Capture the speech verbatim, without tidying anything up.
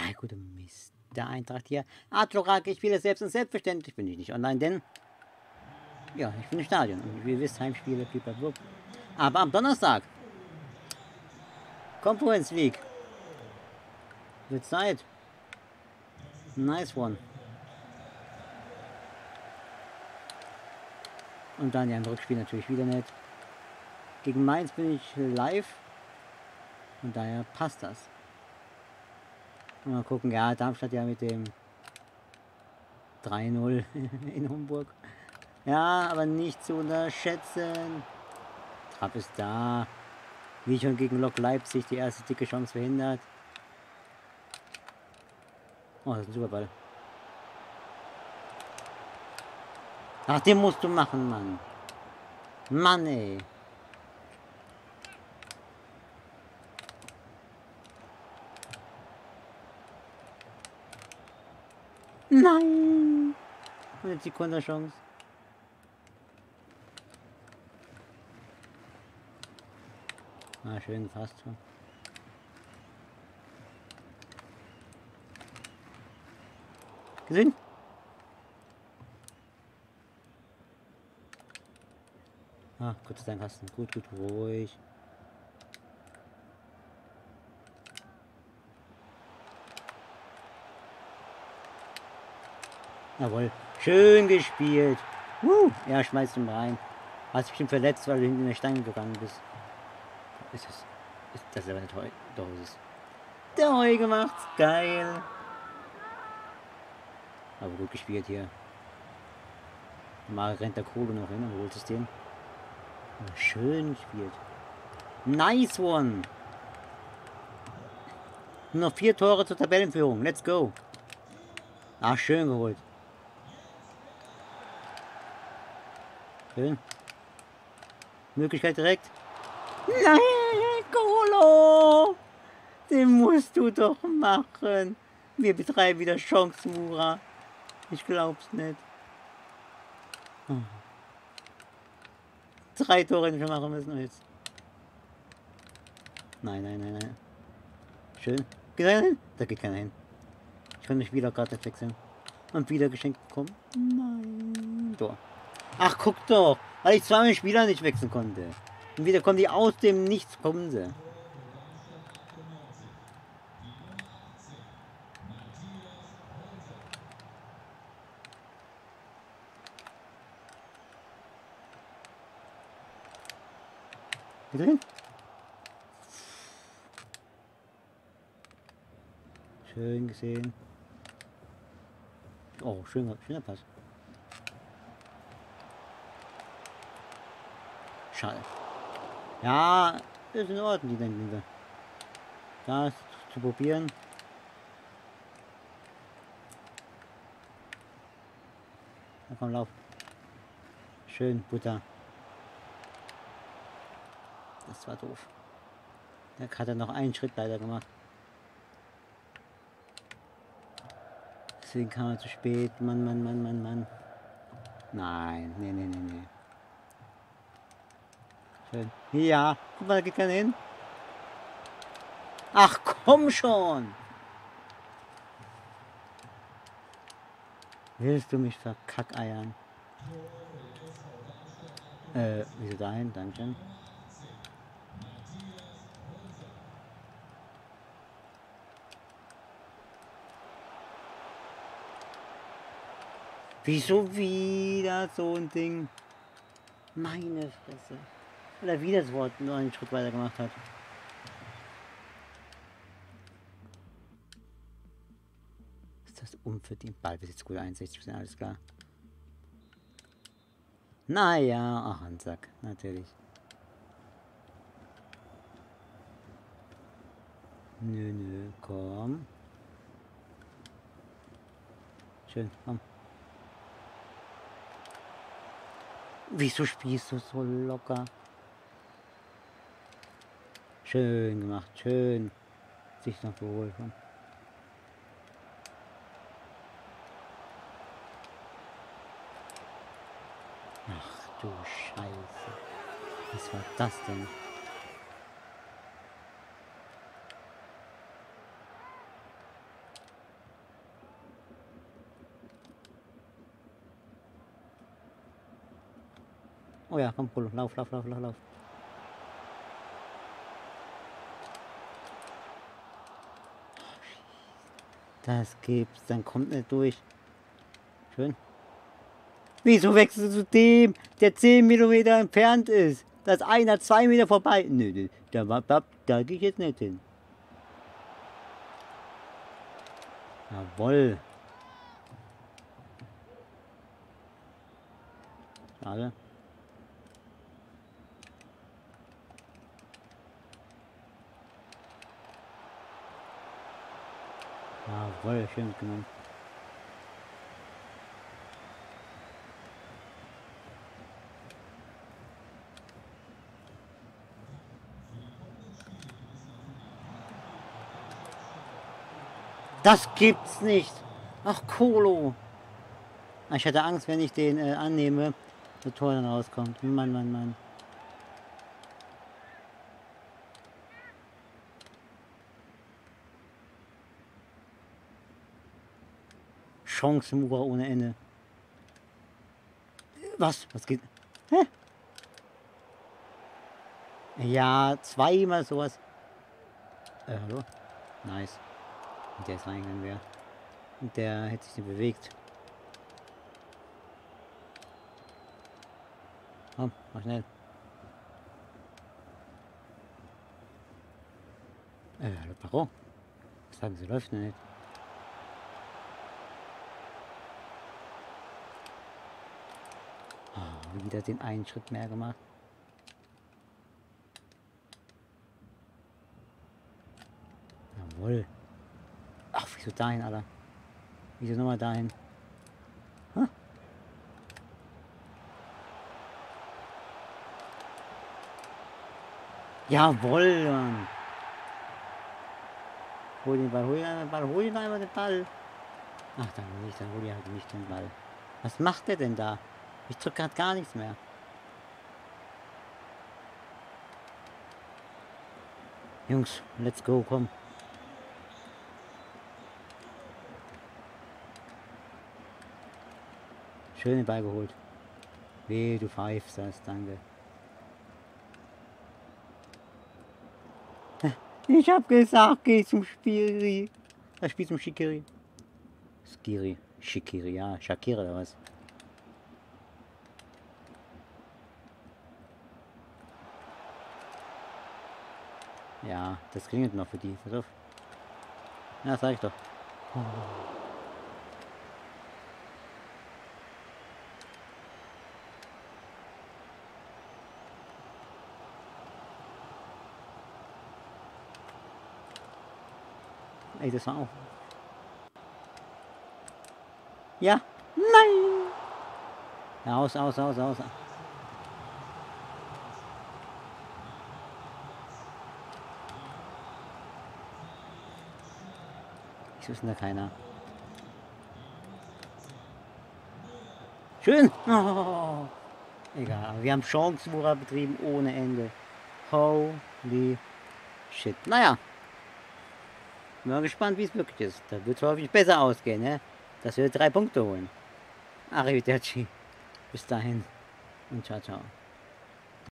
Ah, guter Mist. Der Eintracht hier. Adlorak, ich spiele selbst und selbstverständlich bin ich nicht online, denn ja, ich bin im Stadion und wie ihr wisst, Heimspiele, blablabla. Aber am Donnerstag Conference League. Wird Zeit. Nice one. Und dann ja im Rückspiel natürlich wieder nicht. Gegen Mainz bin ich live. Und daher passt das. Mal gucken, ja, Darmstadt ja mit dem drei null in Homburg. Ja, aber nicht zu unterschätzen. Trapp ist da. Wie schon gegen Lok Leipzig die erste dicke Chance verhindert. Oh, das ist ein super Ball. Ach, den musst du machen, Mann. Mann, ey. Nein. Und jetzt die Konterchance. Ah, schön gefasst. Gesehen? Ah, Gott sei Dank hast du. Gut, gut, ruhig. Jawohl. Schön gespielt. Uh, ja, schmeißt ihn rein. Hast dich bestimmt verletzt, weil du hinten in der Stange gegangen bist. Ist das, ist das aber nicht Heu? Doch, ist es. Der Heu gemacht. Geil. Aber gut gespielt hier. Mal rennt der Kohle noch hin und holt es den. Aber schön gespielt. Nice one. Nur noch vier Tore zur Tabellenführung. Let's go. Ah, schön geholt. Schön. Möglichkeit direkt. Nein, Kolo! Den musst du doch machen. Wir betreiben wieder Chance, Mura. Ich glaub's nicht. Oh. Drei Tore hätten wir machen müssen jetzt. Nein, nein, nein, nein. Schön. Geht einer hin? Da geht keiner hin. Ich kann mich wieder gerade wechseln. Und wieder geschenkt bekommen. Nein. Tor. Ach, guck doch. Weil ich zweimal Spieler nicht wechseln konnte. Und wieder kommen die aus dem Nichts, kommen sie. Geht hin? Schön gesehen. Oh, schöner, schöner Pass. Schade. Ja, ist in Ordnung, die denken wir. Das zu probieren. Na komm, lauf. Schön, Butter. Das war doof. Da hat er noch einen Schritt leider gemacht. Deswegen kam er zu spät. Mann, Mann, Mann, Mann, Mann. Nein, nee, nee, nee, nee. Schön. Ja, guck mal, da geht keiner hin. Ach, komm schon! Willst du mich verkackeiern? Äh, wieso dahin? Dankeschön. Wieso wieder so ein Ding? Meine Fresse. Oder wieder das Wort nur einen Schritt weiter gemacht hat. Ist das unverdient? Ballbesitz gut, einundsechzig Prozent, alles klar. Naja, ach, ein Sack, natürlich. Nö, nö, komm. Schön, komm. Wieso spielst du so locker? Schön gemacht, schön. Sich noch geholt. Komm. Ach du Scheiße. Was war das denn? Oh ja, komm, Polo, lauf, lauf, lauf, lauf, lauf. Das gibt's, dann kommt nicht durch. Schön. Wieso wechselst du zu dem, der zehn Kilometer entfernt ist? Das ist einer zwei Meter vorbei. Nö, nö, da, da, da gehe ich jetzt nicht hin. Jawohl. Schade. Jawohl, schön mitgenommen. Das gibt's nicht. Ach, Kolo. Ich hatte Angst, wenn ich den äh, annehme, das Tor dann rauskommt. Mann, Mann, Mann. Chancenmurer ohne Ende. Was? Was geht? Hä? Ja, zweimal sowas. Äh, hallo? Nice. Und der ist reingegangen, wer? Und der hätte sich nicht bewegt. Komm, mach schnell. Äh, hallo, Paro? Was sagen Sie, läuft noch nicht? Oh, wieder den einen Schritt mehr gemacht. Jawohl. Ach, wieso dahin, Alter? Wieso nochmal dahin? Huh? Jawohl, Mann. Hol den Ball, hol den Ball, hol den einmal den Ball. Ach, dann nicht, dann hol ich halt nicht den Ball. Was macht der denn da? Ich drück grad gar nichts mehr. Jungs, let's go, komm. Schön den Ball geholt. Weh, du pfeifst das, danke. Ich hab gesagt, geh zum Spiri. Das Spiel zum Shikiri. Skiri. Shikiri, ja. Shakira oder was? Ja, das klingelt noch für die. Pass auf. Ja, sag ich doch. Oh. Ey, das war auch. Ja. Nein. Ja, aus, aus, aus, aus. Wieso ist denn da keiner? Schön. Oh. Egal, aber wir haben Chancenwucher betrieben ohne Ende. Holy shit. Naja. Bin mal gespannt, wie es wirklich ist. Da wird es hoffentlich besser ausgehen, ne? Dass wir drei Punkte holen. Arrivederci. Bis dahin und ciao, ciao.